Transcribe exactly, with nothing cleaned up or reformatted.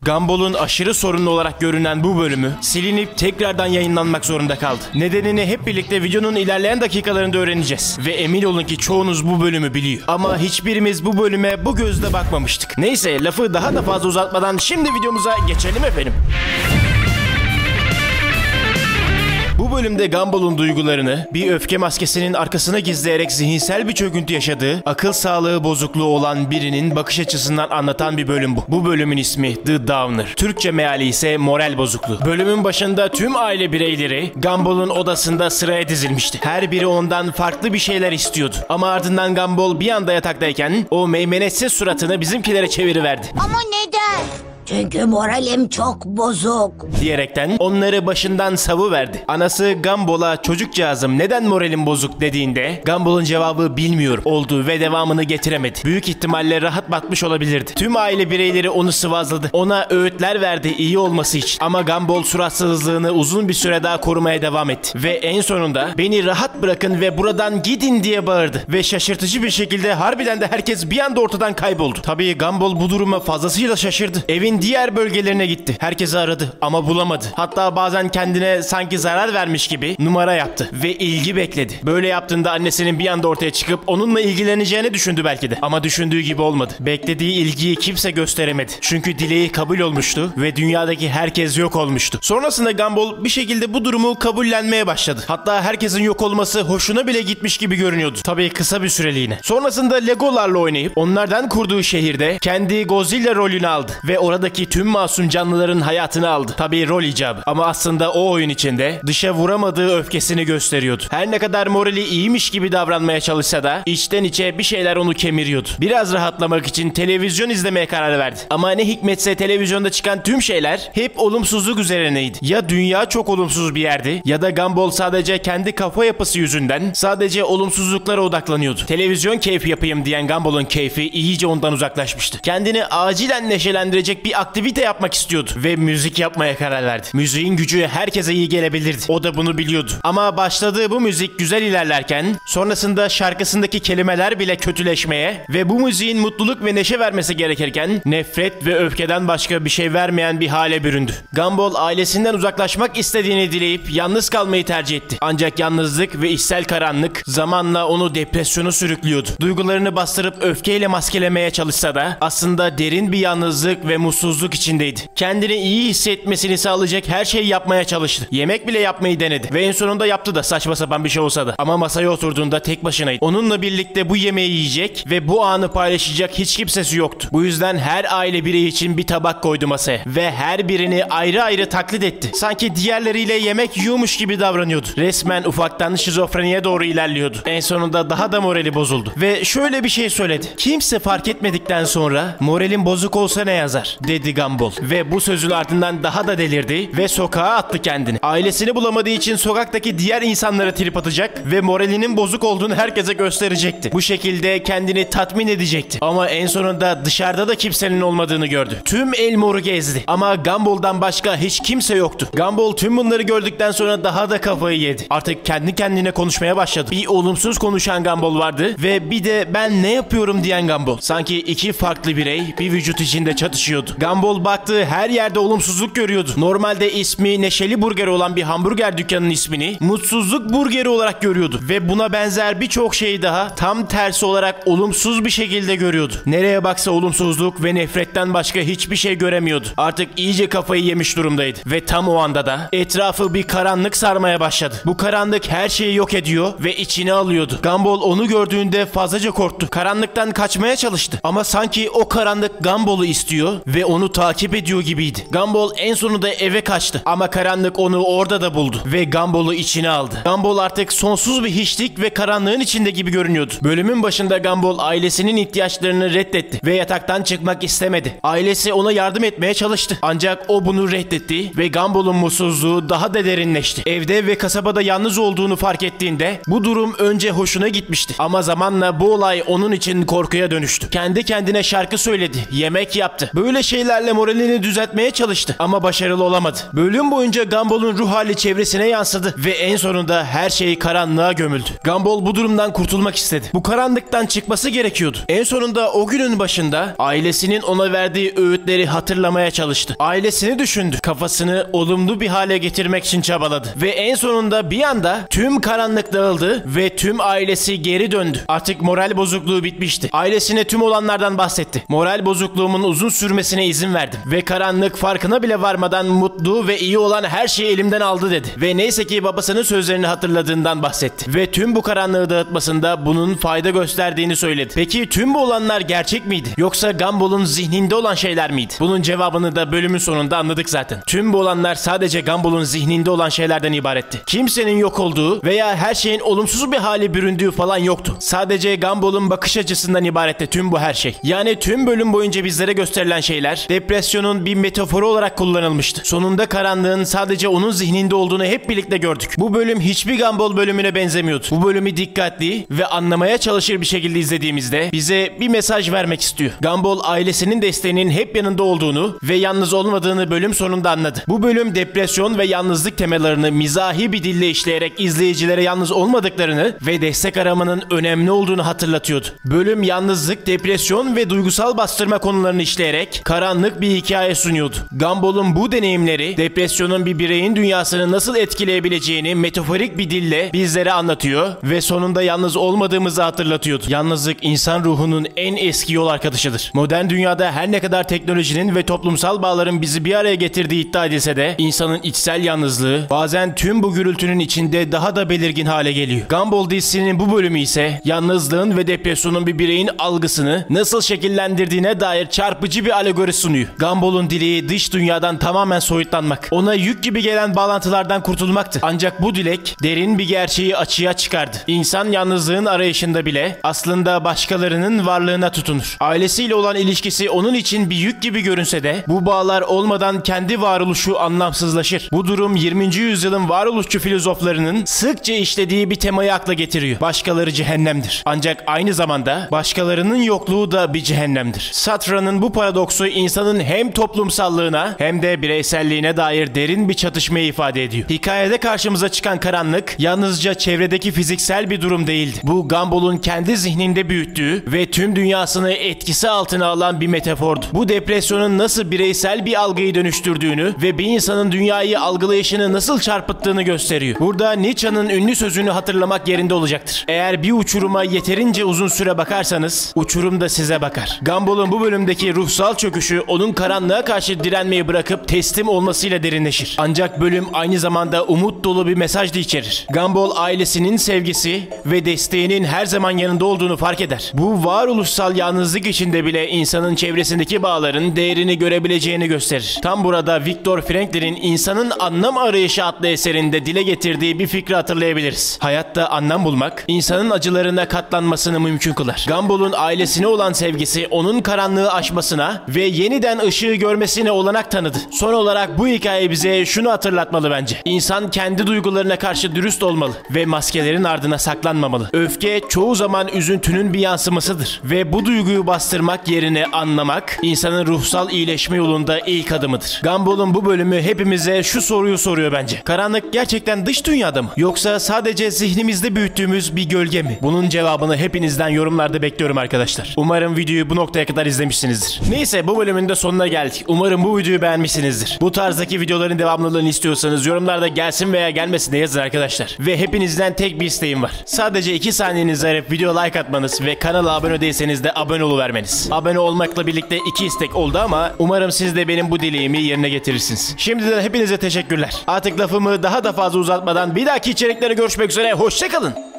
Gumball'un aşırı sorunlu olarak görünen bu bölümü silinip tekrardan yayınlanmak zorunda kaldı. Nedenini hep birlikte videonun ilerleyen dakikalarında öğreneceğiz. Ve emin olun ki çoğunuz bu bölümü biliyor. Ama hiçbirimiz bu bölüme bu gözle bakmamıştık. Neyse, lafı daha da fazla uzatmadan şimdi videomuza geçelim efendim. Bu bölümde Gumball'un duygularını bir öfke maskesinin arkasına gizleyerek zihinsel bir çöküntü yaşadığı, akıl sağlığı bozukluğu olan birinin bakış açısından anlatan bir bölüm bu. Bu bölümün ismi The Downer. Türkçe meali ise moral bozukluğu. Bölümün başında tüm aile bireyleri Gumball'un odasında sıraya dizilmişti. Her biri ondan farklı bir şeyler istiyordu. Ama ardından Gumball bir anda yataktayken o meymenetsiz suratını bizimkilere çeviriverdi. Ama neden? Çünkü moralim çok bozuk diyerekten onları başından savuverdi. Anası Gumball'a çocukcağızım neden moralin bozuk dediğinde Gumball'ın cevabı bilmiyorum oldu ve devamını getiremedi. Büyük ihtimalle rahat batmış olabilirdi. Tüm aile bireyleri onu sıvazladı. Ona öğütler verdi iyi olması için. Ama Gumball suratsızlığını uzun bir süre daha korumaya devam etti. Ve en sonunda beni rahat bırakın ve buradan gidin diye bağırdı. Ve şaşırtıcı bir şekilde harbiden de herkes bir anda ortadan kayboldu. Tabii Gumball bu duruma fazlasıyla şaşırdı. Evin diğer bölgelerine gitti. Herkesi aradı ama bulamadı. Hatta bazen kendine sanki zarar vermiş gibi numara yaptı ve ilgi bekledi. Böyle yaptığında annesinin bir anda ortaya çıkıp onunla ilgileneceğini düşündü belki de. Ama düşündüğü gibi olmadı. Beklediği ilgiyi kimse gösteremedi. Çünkü dileği kabul olmuştu ve dünyadaki herkes yok olmuştu. Sonrasında Gumball bir şekilde bu durumu kabullenmeye başladı. Hatta herkesin yok olması hoşuna bile gitmiş gibi görünüyordu. Tabii kısa bir süreliğine. Sonrasında Legolarla oynayıp onlardan kurduğu şehirde kendi Godzilla rolünü aldı ve orada ki tüm masum canlıların hayatını aldı. Tabii rol icabı. Ama aslında o oyun içinde dışa vuramadığı öfkesini gösteriyordu. Her ne kadar morali iyiymiş gibi davranmaya çalışsa da içten içe bir şeyler onu kemiriyordu. Biraz rahatlamak için televizyon izlemeye karar verdi. Ama ne hikmetse televizyonda çıkan tüm şeyler hep olumsuzluk üzerineydi. Ya dünya çok olumsuz bir yerdi ya da Gumball sadece kendi kafa yapısı yüzünden sadece olumsuzluklara odaklanıyordu. Televizyon keyfi yapayım diyen Gumball'un keyfi iyice ondan uzaklaşmıştı. Kendini acilen neşelendirecek bir aktivite yapmak istiyordu ve müzik yapmaya karar verdi. Müziğin gücü herkese iyi gelebilirdi. O da bunu biliyordu. Ama başladığı bu müzik güzel ilerlerken sonrasında şarkısındaki kelimeler bile kötüleşmeye ve bu müziğin mutluluk ve neşe vermesi gerekirken nefret ve öfkeden başka bir şey vermeyen bir hale büründü. Gumball ailesinden uzaklaşmak istediğini dileyip yalnız kalmayı tercih etti. Ancak yalnızlık ve içsel karanlık zamanla onu depresyona sürüklüyordu. Duygularını bastırıp öfkeyle maskelemeye çalışsa da aslında derin bir yalnızlık ve mutsuzluk içindeydi. Kendini iyi hissetmesini sağlayacak her şeyi yapmaya çalıştı. Yemek bile yapmayı denedi. Ve en sonunda yaptı da saçma sapan bir şey olsa da. Ama masaya oturduğunda tek başınaydı. Onunla birlikte bu yemeği yiyecek ve bu anı paylaşacak hiç kimsesi yoktu. Bu yüzden her aile bireyi için bir tabak koydu masaya. Ve her birini ayrı ayrı taklit etti. Sanki diğerleriyle yemek yiyormuş gibi davranıyordu. Resmen ufaktan şizofreniye doğru ilerliyordu. En sonunda daha da morali bozuldu. Ve şöyle bir şey söyledi. Kimse fark etmedikten sonra moralin bozuk olsa ne yazar dedi Gumball. Ve bu sözün ardından daha da delirdi ve sokağa attı kendini. Ailesini bulamadığı için sokaktaki diğer insanlara trip atacak ve moralinin bozuk olduğunu herkese gösterecekti. Bu şekilde kendini tatmin edecekti. Ama en sonunda dışarıda da kimsenin olmadığını gördü. Tüm Elmore'u gezdi. Ama Gumball'dan başka hiç kimse yoktu. Gumball tüm bunları gördükten sonra daha da kafayı yedi. Artık kendi kendine konuşmaya başladı. Bir olumsuz konuşan Gumball vardı ve bir de ben ne yapıyorum diyen Gumball. Sanki iki farklı birey bir vücut içinde çatışıyordu. Gumball baktığı her yerde olumsuzluk görüyordu. Normalde ismi Neşeli Burger olan bir hamburger dükkanının ismini Mutsuzluk Burgeri olarak görüyordu. Ve buna benzer birçok şey daha tam tersi olarak olumsuz bir şekilde görüyordu. Nereye baksa olumsuzluk ve nefretten başka hiçbir şey göremiyordu. Artık iyice kafayı yemiş durumdaydı. Ve tam o anda da etrafı bir karanlık sarmaya başladı. Bu karanlık her şeyi yok ediyor ve içine alıyordu. Gumball onu gördüğünde fazlaca korktu. Karanlıktan kaçmaya çalıştı. Ama sanki o karanlık Gumball'u istiyor ve onu takip ediyor gibiydi. Gumball en sonunda eve kaçtı. Ama karanlık onu orada da buldu. Ve Gumball'u içine aldı. Gumball artık sonsuz bir hiçlik ve karanlığın içinde gibi görünüyordu. Bölümün başında Gumball ailesinin ihtiyaçlarını reddetti. Ve yataktan çıkmak istemedi. Ailesi ona yardım etmeye çalıştı. Ancak o bunu reddetti. Ve Gumball'un mutsuzluğu daha da derinleşti. Evde ve kasabada yalnız olduğunu fark ettiğinde bu durum önce hoşuna gitmişti. Ama zamanla bu olay onun için korkuya dönüştü. Kendi kendine şarkı söyledi. Yemek yaptı. Böyle şeyler şeylerle moralini düzeltmeye çalıştı ama başarılı olamadı. Bölüm boyunca Gumball'un ruh hali çevresine yansıdı ve en sonunda her şey karanlığa gömüldü. Gumball bu durumdan kurtulmak istedi. Bu karanlıktan çıkması gerekiyordu. En sonunda o günün başında ailesinin ona verdiği öğütleri hatırlamaya çalıştı. Ailesini düşündü. Kafasını olumlu bir hale getirmek için çabaladı. Ve en sonunda bir anda tüm karanlık dağıldı ve tüm ailesi geri döndü. Artık moral bozukluğu bitmişti. Ailesine tüm olanlardan bahsetti. Moral bozukluğumun uzun sürmesine izin verdim. Ve karanlık farkına bile varmadan mutlu ve iyi olan her şeyi elimden aldı dedi. Ve neyse ki babasının sözlerini hatırladığından bahsetti. Ve tüm bu karanlığı dağıtmasında bunun fayda gösterdiğini söyledi. Peki tüm bu olanlar gerçek miydi? Yoksa Gumball'un zihninde olan şeyler miydi? Bunun cevabını da bölümün sonunda anladık zaten. Tüm bu olanlar sadece Gumball'un zihninde olan şeylerden ibaretti. Kimsenin yok olduğu veya her şeyin olumsuz bir hale büründüğü falan yoktu. Sadece Gumball'un bakış açısından ibaretti tüm bu her şey. Yani tüm bölüm boyunca bizlere gösterilen şeyler depresyonun bir metaforu olarak kullanılmıştı. Sonunda karanlığın sadece onun zihninde olduğunu hep birlikte gördük. Bu bölüm hiçbir Gumball bölümüne benzemiyordu. Bu bölümü dikkatli ve anlamaya çalışır bir şekilde izlediğimizde bize bir mesaj vermek istiyor. Gumball ailesinin desteğinin hep yanında olduğunu ve yalnız olmadığını bölüm sonunda anladı. Bu bölüm depresyon ve yalnızlık temalarını mizahi bir dille işleyerek izleyicilere yalnız olmadıklarını ve destek aramanın önemli olduğunu hatırlatıyordu. Bölüm yalnızlık, depresyon ve duygusal bastırma konularını işleyerek karanlık bir hikaye sunuyordu. Gumball'un bu deneyimleri depresyonun bir bireyin dünyasını nasıl etkileyebileceğini metaforik bir dille bizlere anlatıyor ve sonunda yalnız olmadığımızı hatırlatıyordu. Yalnızlık insan ruhunun en eski yol arkadaşıdır. Modern dünyada her ne kadar teknolojinin ve toplumsal bağların bizi bir araya getirdiği iddia edilse de insanın içsel yalnızlığı bazen tüm bu gürültünün içinde daha da belirgin hale geliyor. Gumball dizisinin bu bölümü ise yalnızlığın ve depresyonun bir bireyin algısını nasıl şekillendirdiğine dair çarpıcı bir alegori sunuyor. Gumball'un dileği dış dünyadan tamamen soyutlanmak. Ona yük gibi gelen bağlantılardan kurtulmaktı. Ancak bu dilek derin bir gerçeği açığa çıkardı. İnsan yalnızlığın arayışında bile aslında başkalarının varlığına tutunur. Ailesiyle olan ilişkisi onun için bir yük gibi görünse de bu bağlar olmadan kendi varoluşu anlamsızlaşır. Bu durum yirminci yüzyılın varoluşçu filozoflarının sıkça işlediği bir temayı akla getiriyor. Başkaları cehennemdir. Ancak aynı zamanda başkalarının yokluğu da bir cehennemdir. Sartre'nin bu paradoksu insanın hem toplumsallığına hem de bireyselliğine dair derin bir çatışmayı ifade ediyor. Hikayede karşımıza çıkan karanlık yalnızca çevredeki fiziksel bir durum değildi. Bu Gumball'un kendi zihninde büyüttüğü ve tüm dünyasını etkisi altına alan bir metafordu. Bu depresyonun nasıl bireysel bir algıyı dönüştürdüğünü ve bir insanın dünyayı algılayışını nasıl çarpıttığını gösteriyor. Burada Nietzsche'nin ünlü sözünü hatırlamak yerinde olacaktır. Eğer bir uçuruma yeterince uzun süre bakarsanız uçurum da size bakar. Gumball'un bu bölümdeki ruhsal çöküşü onun karanlığa karşı direnmeyi bırakıp teslim olmasıyla derinleşir. Ancak bölüm aynı zamanda umut dolu bir mesaj da içerir. Gumball ailesinin sevgisi ve desteğinin her zaman yanında olduğunu fark eder. Bu varoluşsal yalnızlık içinde bile insanın çevresindeki bağların değerini görebileceğini gösterir. Tam burada Viktor Franklin'in İnsanın Anlam Arayışı adlı eserinde dile getirdiği bir fikri hatırlayabiliriz. Hayatta anlam bulmak, insanın acılarına katlanmasını mümkün kılar. Gumball'un ailesine olan sevgisi onun karanlığı aşmasına ve yeniden ışığı görmesine olanak tanıdı. Son olarak bu hikaye bize şunu hatırlatmalı bence. İnsan kendi duygularına karşı dürüst olmalı ve maskelerin ardına saklanmamalı. Öfke çoğu zaman üzüntünün bir yansımasıdır ve bu duyguyu bastırmak yerine anlamak insanın ruhsal iyileşme yolunda ilk adımıdır. Gumball'un bu bölümü hepimize şu soruyu soruyor bence. Karanlık gerçekten dış dünyada mı? Yoksa sadece zihnimizde büyüttüğümüz bir gölge mi? Bunun cevabını hepinizden yorumlarda bekliyorum arkadaşlar. Umarım videoyu bu noktaya kadar izlemişsinizdir. Neyse, bu bölümün de sonuna geldik. Umarım bu videoyu beğenmişsinizdir. Bu tarzdaki videoların devamlılığını istiyorsanız yorumlarda gelsin veya gelmesin de yazın arkadaşlar. Ve hepinizden tek bir isteğim var. Sadece iki saniyenizi ayırıp video like atmanız ve kanala abone değilseniz de abone oluvermeniz. Abone olmakla birlikte iki istek oldu ama umarım siz de benim bu dileğimi yerine getirirsiniz. Şimdiden hepinize teşekkürler. Artık lafımı daha da fazla uzatmadan bir dahaki içeriklere görüşmek üzere. Hoşça kalın.